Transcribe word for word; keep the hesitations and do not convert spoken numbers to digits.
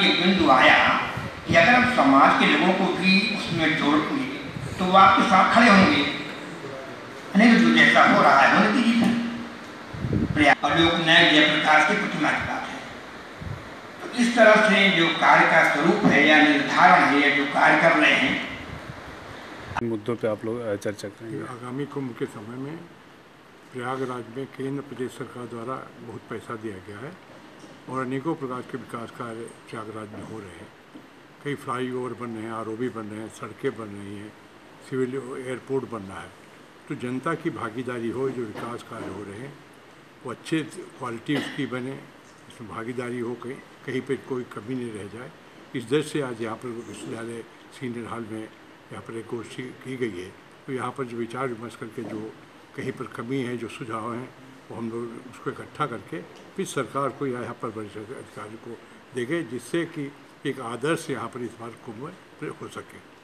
में एक बिंदु आया कि अगर हम समाज के लोगों को भी उसमें जोड़ेंगे तो वो आपके साथ खड़े होंगे, नहीं तो जो जैसा हो रहा है होने दीजिए। प्रयाग और लोक न्याय जयप्रकाश की प्रतिमा की बात है। तो इस तरह से जो कार्य का स्वरूप है या निर्धारण है या जो कार्य कर रहे हैं मुद्दों पे आप लोग चर्चा करेंगे। आगामी कुंभ के समय में प्रयागराज में केंद्र प्रदेश सरकार द्वारा बहुत पैसा दिया गया है और अनेकों प्रकार के विकास कार्य प्रयागराज में हो रहे हैं। कई फ्लाई ओवर बन रहे हैं, आर ओ बी बन रहे हैं, सड़कें बन रही हैं, सिविल एयरपोर्ट बन रहा है। तो जनता की भागीदारी हो, जो विकास कार्य हो रहे हैं वो अच्छे क्वालिटी उसकी बने, उसमें भागीदारी हो, कहीं कहीं पर कोई कमी नहीं रह जाए। इस दृष्टि से आज यहाँ पर विश्वविद्यालय सीनियर हॉल में यहाँ पर एक गोष्ठी की गई है। तो यहाँ पर जो विचार विमर्श करके जो कहीं पर कमी है, जो सुझाव हैं, वो हम लोग उसको इकट्ठा करके फिर सरकार को या यहाँ पर वरिष्ठ अधिकारी को देंगे, जिससे कि एक आदर्श यहाँ पर इस बार कुंभ हो सके।